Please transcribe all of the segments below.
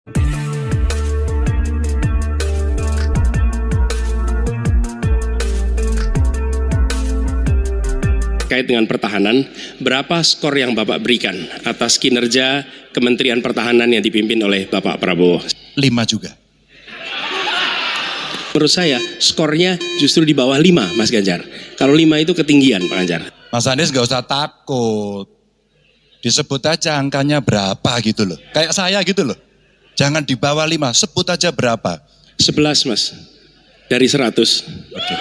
Terkait dengan pertahanan, berapa skor yang Bapak berikan atas kinerja Kementerian Pertahanan yang dipimpin oleh Bapak Prabowo? 5 juga. Menurut saya skornya justru di bawah 5, Mas Ganjar. Kalau 5 itu ketinggian, Pak Ganjar. Mas Anies gak usah takut. Disebut aja angkanya berapa gitu loh. Kayak saya gitu loh. Jangan di bawah 5, sebut aja berapa. 11, Mas. Dari 100. Oke.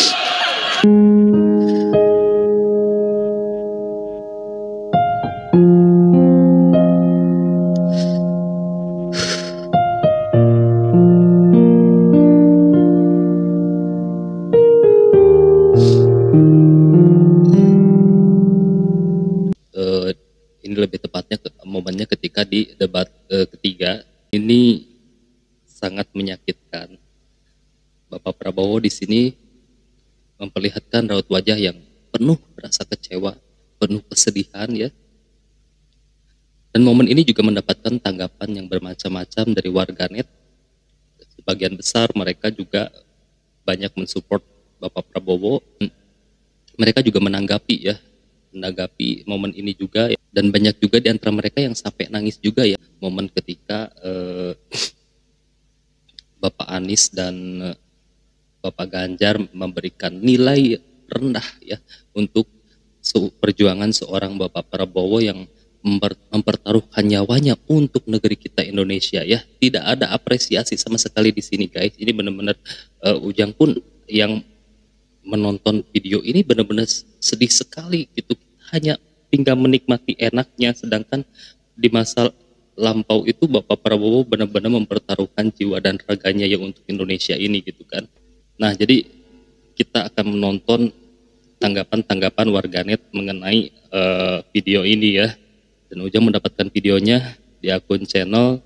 Ini lebih tepatnya momennya ketika di debat ketiga ini sangat menyakitkan. Bapak Prabowo di sini memperlihatkan raut wajah yang penuh rasa kecewa, penuh kesedihan ya. Dan momen ini juga mendapatkan tanggapan yang bermacam-macam dari warganet. Sebagian besar mereka juga banyak mensupport Bapak Prabowo. Mereka juga menanggapi momen ini juga ya. Dan banyak juga di antara mereka yang sampai nangis juga ya, momen ketika Bapak Anies dan Bapak Ganjar memberikan nilai rendah ya untuk perjuangan seorang Bapak Prabowo yang mempertaruhkan nyawanya untuk negeri kita Indonesia ya. Tidak ada apresiasi sama sekali di sini guys. Ini benar-benar Ujang pun yang menonton video ini benar-benar sedih sekali gitu. Hanya tinggal menikmati enaknya, sedangkan di masa lampau itu Bapak Prabowo benar-benar mempertaruhkan jiwa dan raganya ya untuk Indonesia ini gitu kan. Nah jadi kita akan menonton tanggapan-tanggapan warganet mengenai video ini ya. Dan Ujang mendapatkan videonya di akun channel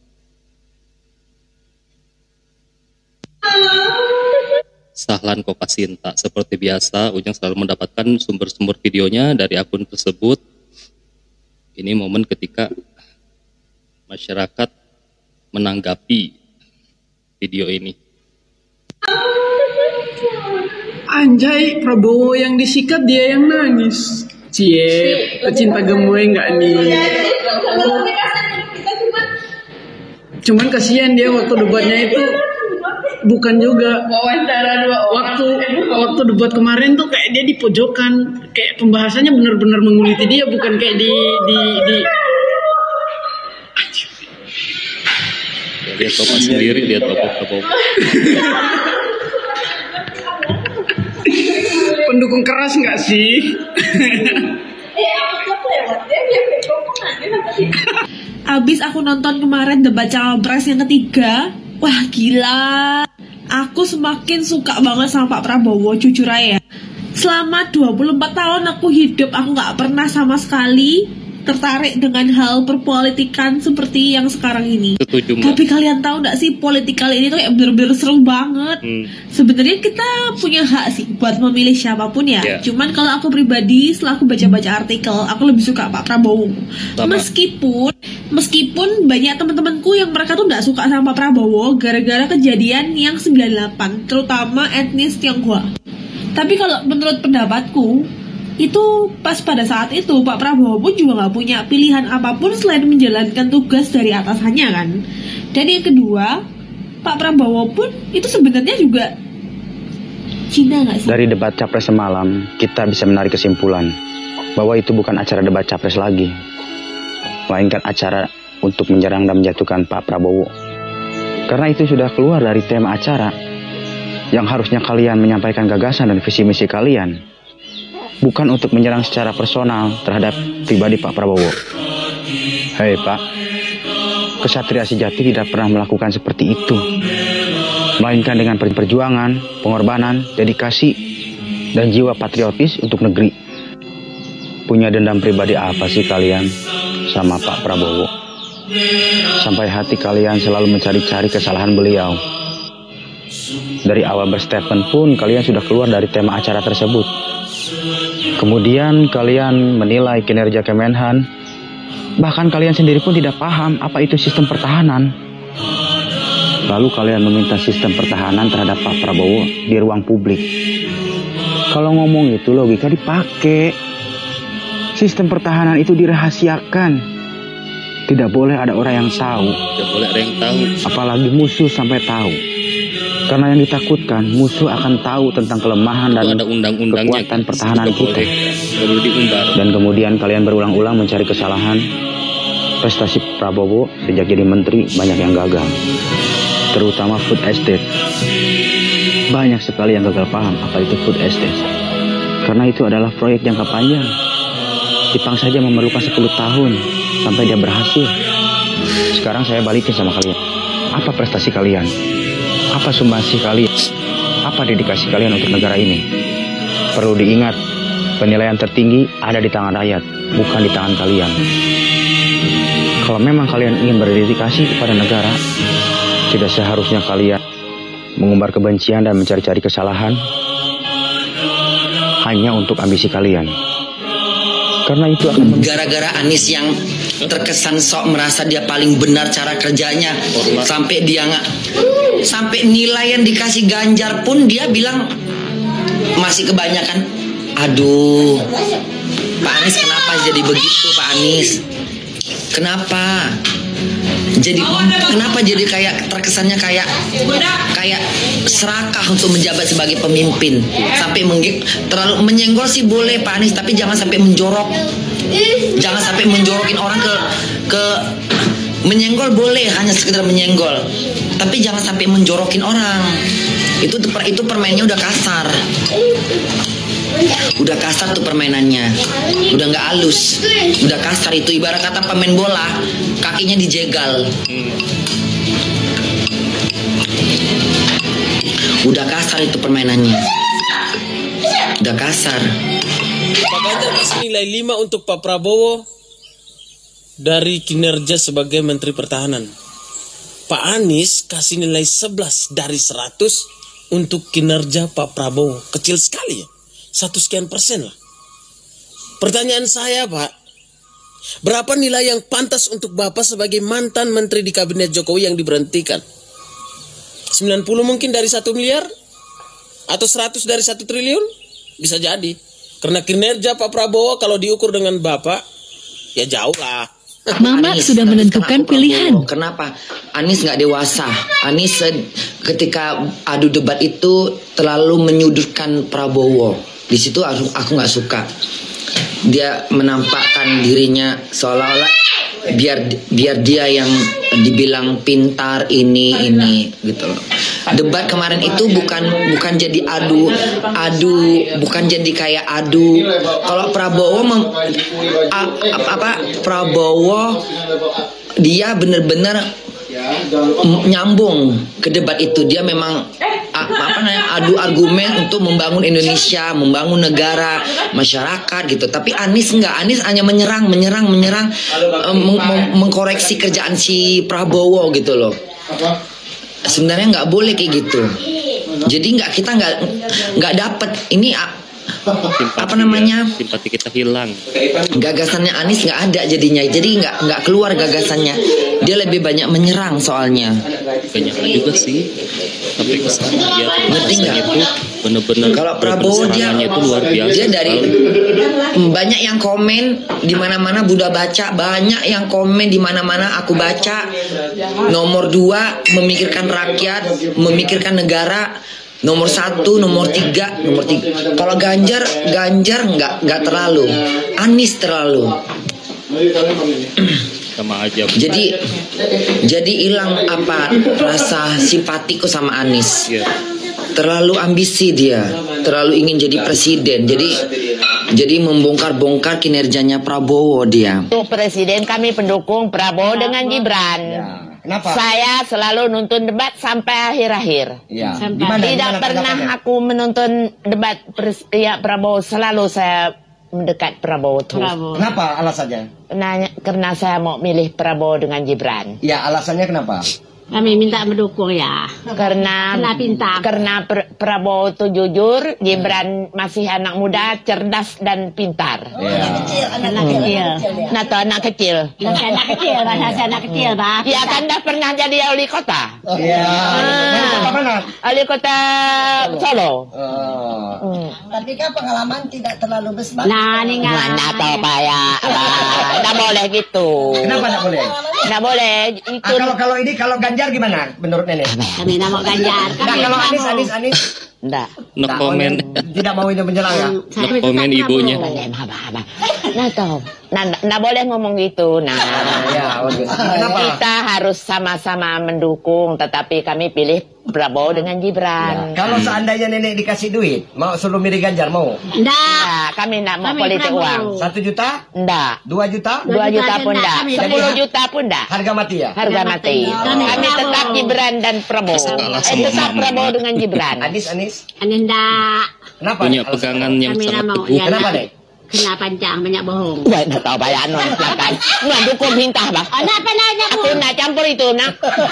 Sahlan Kopasinta. Seperti biasa, Ujang selalu mendapatkan sumber-sumber videonya dari akun tersebut. Ini momen ketika masyarakat menanggapi video ini. Anjay, Prabowo yang disikat, dia yang nangis. Cie, pecinta gemoy nggak nih? Cuman kasihan dia waktu debatnya itu. Bukan juga wawancara waktu debat kemarin tuh kayak dia di pojokan, kayak pembahasannya benar-benar menguliti dia, bukan kayak di lihat Bapak sendiri, lihat Bapak Prabowo. Pendukung keras nggak sih? Abis aku nonton kemarin debat cawapres yang ketiga, wah gila. Aku semakin suka banget sama Pak Prabowo, jujur aja. Selama 24 tahun aku hidup, aku gak pernah sama sekali tertarik dengan hal perpolitikan seperti yang sekarang ini. Setuju, tapi kalian tahu gak sih, politikal ini tuh kayak bener-bener seru banget. Sebenarnya kita punya hak sih buat memilih siapapun ya. Cuman kalau aku pribadi, setelah aku baca-baca artikel, aku lebih suka Pak Prabowo. Meskipun banyak teman-temanku yang mereka tuh gak suka sama Pak Prabowo gara-gara kejadian yang 98, terutama etnis Tionghoa. Tapi kalau menurut pendapatku, itu pas pada saat itu Pak Prabowo pun juga gak punya pilihan apapun selain menjalankan tugas dari atasannya kan. Dan yang kedua, Pak Prabowo pun itu sebenarnya juga Cina gak sih? Dari debat capres semalam, kita bisa menarik kesimpulan bahwa itu bukan acara debat capres lagi, melainkan acara untuk menyerang dan menjatuhkan Pak Prabowo. Karena itu sudah keluar dari tema acara yang harusnya kalian menyampaikan gagasan dan visi misi kalian, bukan untuk menyerang secara personal terhadap pribadi Pak Prabowo. Hei Pak, kesatria sejati tidak pernah melakukan seperti itu, melainkan dengan perjuangan, pengorbanan, dedikasi, dan jiwa patriotis untuk negeri. Punya dendam pribadi apa sih kalian sama Pak Prabowo? Sampai hati kalian selalu mencari-cari kesalahan beliau. Dari awal berstatement pun kalian sudah keluar dari tema acara tersebut. Kemudian kalian menilai kinerja Kemenhan. Bahkan kalian sendiri pun tidak paham apa itu sistem pertahanan. Lalu kalian meminta sistem pertahanan terhadap Pak Prabowo di ruang publik. Kalau ngomong itu logika dipakai. Sistem pertahanan itu dirahasiakan. Tidak boleh ada orang yang tahu. Tidak boleh ada yang tahu. Apalagi musuh sampai tahu. Karena yang ditakutkan musuh akan tahu tentang kelemahan dan ada undang-undangnya, kekuatan pertahanan kita. Tidak boleh diumbar. Dan kemudian kalian berulang-ulang mencari kesalahan. Prestasi Prabowo sejak jadi menteri banyak yang gagal. Terutama food estate. Banyak sekali yang gagal paham apa itu food estate. Karena itu adalah proyek jangka panjang. Jepang saja memerlukan 10 tahun sampai dia berhasil. Sekarang saya balikin sama kalian. Apa prestasi kalian? Apa sumbangsi kalian? Apa dedikasi kalian untuk negara ini? Perlu diingat, penilaian tertinggi ada di tangan rakyat, bukan di tangan kalian. Kalau memang kalian ingin berdedikasi kepada negara, tidak seharusnya kalian mengumbar kebencian dan mencari-cari kesalahan hanya untuk ambisi kalian. Karena itu akan gara-gara Anies yang terkesan sok merasa dia paling benar cara kerjanya, sampai dia nggak, sampai nilai yang dikasih Ganjar pun dia bilang masih kebanyakan. Aduh, Pak Anies kenapa jadi begitu, Pak Anies? Kenapa? Kenapa jadi kayak terkesannya kayak serakah untuk menjabat sebagai pemimpin, sampai terlalu menyenggol sih boleh Pak Anies, tapi jangan sampai menjorok, jangan sampai menjorokin orang ke menyenggol boleh, hanya sekedar menyenggol, tapi jangan sampai menjorokin orang. Itu permainnya udah kasar. Udah kasar tuh permainannya. Udah nggak halus. Udah kasar itu, ibarat kata pemain bola kakinya dijegal. Udah kasar itu permainannya. Udah kasar. Pak Ganjar kasih nilai 5 untuk Pak Prabowo dari kinerja sebagai Menteri Pertahanan. Pak Anies kasih nilai 11 dari 100 untuk kinerja Pak Prabowo. Kecil sekali ya. 1 sekian persen lah. Pertanyaan saya, Pak, berapa nilai yang pantas untuk Bapak sebagai mantan menteri di kabinet Jokowi yang diberhentikan? 90 mungkin dari 1 miliar? Atau 100 dari 1 triliun? Bisa jadi. Karena kinerja Pak Prabowo kalau diukur dengan Bapak, ya jauh lah. Mama Anies, sudah menentukan pilihan. Kenapa? Anies nggak dewasa. Anies ketika adu debat itu terlalu menyudutkan Prabowo. Di situ aku nggak suka. Dia menampakkan dirinya seolah-olah biar dia yang dibilang pintar ini gitu loh. Debat kemarin itu bukan jadi adu, bukan jadi kayak adu. Kalau Prabowo Prabowo dia benar-benar nyambung ke debat itu. Dia memang adu argumen untuk membangun Indonesia, membangun negara, masyarakat gitu. Tapi Anies enggak, Anies hanya menyerang, mengkoreksi kerjaan si Prabowo gitu loh. Sebenarnya nggak boleh kayak gitu. Jadi kita nggak dapat ini simpati kita hilang. Gagasannya Anies nggak ada jadinya. Jadi nggak keluar gagasannya. Dia lebih banyak menyerang soalnya. Banyak juga sih. Tapi kesannya dia itu benar-benar. Kalau Prabowo dia itu luar biasa. Dia dari banyak yang komen di mana-mana Buddha baca, banyak yang komen di mana-mana aku baca. Nomor 2 memikirkan rakyat, memikirkan negara. Nomor 1, nomor 3. Kalau Ganjar nggak terlalu. Anies terlalu. Sama aja. Jadi hilang rasa simpatiku sama Anies. Terlalu ambisi dia, terlalu ingin jadi presiden. Jadi membongkar-bongkar kinerjanya Prabowo dia. Untuk presiden kami pendukung Prabowo dengan Gibran. Kenapa? Saya selalu nonton debat sampai akhir-akhir. Ya. Tidak pernah aku menonton debat Prabowo. Selalu saya mendekat Prabowo terus. Kenapa alasannya? Karena saya mau milih Prabowo dengan Gibran. Ya, alasannya kenapa? Kami minta mendukung ya. Karena Prabowo itu jujur, Gibran masih anak muda, cerdas dan pintar. Anak kecil. Nah, tuh anak kecil. Anak kecil, Pak. Ya kan dah pernah jadi wali kota. Iya. Kota mana? Wali kota Solo. Tapi kan pengalaman tidak terlalu besar. Nah, ini nggak tahu Pak ya. Nggak boleh gitu. Kenapa nggak boleh? Nggak boleh. Itu. Kalau Ganjar gimana menurut Nenek? Kami nak mau Ganjar. Nah, kalau Anies. Enggak. No comment. Tidak mau ini menyerang ya? No comment ibunya. Nah, tahu. Nggak boleh ngomong gitu. Nah, Ya, kenapa? kita harus sama-sama mendukung, tetapi kami pilih Prabowo dengan Gibran. Kalau seandainya Nenek dikasih duit, mau suruh milih Ganjar mau? Enggak. Nah, kami nggak mau Kami politik Prabowo. uang. 1 juta? Enggak. 2 juta? 2 juta pun enggak. enggak. Kami 10 juta pun enggak. Harga mati ya? Harga mati. Kami Kami tetap Prabowo. Gibran dan Prabowo. Kalah sama Tetap mama. Prabowo dengan Gibran. Anies? Enggak. Kenapa? Punya Alasan pegangan yang Kami sangat nak mau. teguh. Kenapa, Dek? Kena panjang, banyak bohong. Wah, nggak tahu bayar non silakan. Nggak dukung hintah bah. Anak apa nanya bu? Aku nak campur itu nak.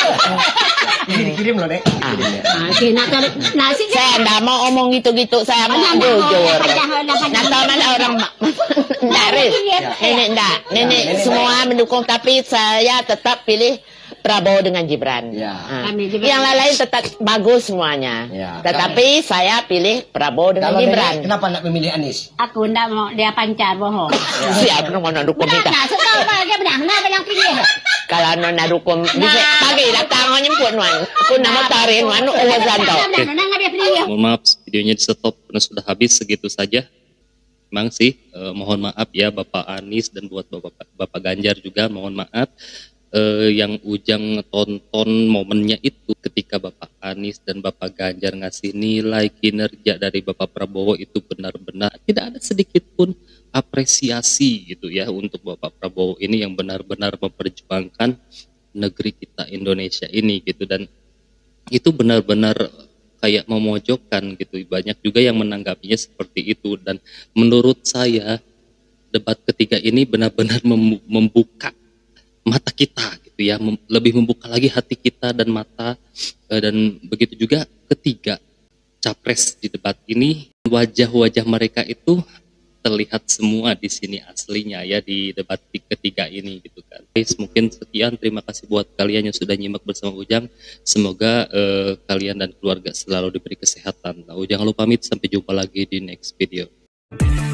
Ini dikirim loh, Dek. Kena taruh nasi. Saya nggak mau omong gitu-gitu. Saya mau jujur. Nah, tahu mana orang nggak Riz. Nenek nggak. Nenek semua mendukung, tapi saya tetap pilih Prabowo dengan Gibran. Ya. Kami Gibran. Yang lain tetap bagus semuanya. Ya. Tetapi saya pilih Prabowo dengan Kalau Gibran. Nenek, kenapa nak memilih Anies? Aku ndak mau dia pancar bohong. Siapa yang mau dukung kita? Nah, setahun apa dia benar? Kenapa yang pilih? Kalau nona dukung bisa pagi datang nyemput nuan. Aku nama tarik nuan uwazan tau. Nggak dia pilih. Mohon maaf, videonya di stop karena sudah habis, segitu saja. Memang sih, mohon maaf ya Bapak Anies dan buat Bapak Ganjar juga mohon maaf. Yang Ujang tonton momennya itu ketika Bapak Anies dan Bapak Ganjar ngasih nilai kinerja dari Bapak Prabowo itu benar-benar tidak ada sedikit pun apresiasi gitu ya untuk Bapak Prabowo ini yang benar-benar memperjuangkan negeri kita Indonesia ini gitu, dan itu benar-benar kayak memojokkan gitu. Banyak juga yang menanggapinya seperti itu, dan menurut saya debat ketiga ini benar-benar membuka mata kita gitu ya, lebih membuka lagi hati kita dan mata, dan begitu juga ketiga capres di debat ini, wajah-wajah mereka itu terlihat semua di sini aslinya ya di debat ketiga ini gitu kan. Guys, mungkin sekian, terima kasih buat kalian yang sudah nyimak bersama Ujang. Semoga kalian dan keluarga selalu diberi kesehatan. Nah, Ujang lupa pamit, sampai jumpa lagi di next video.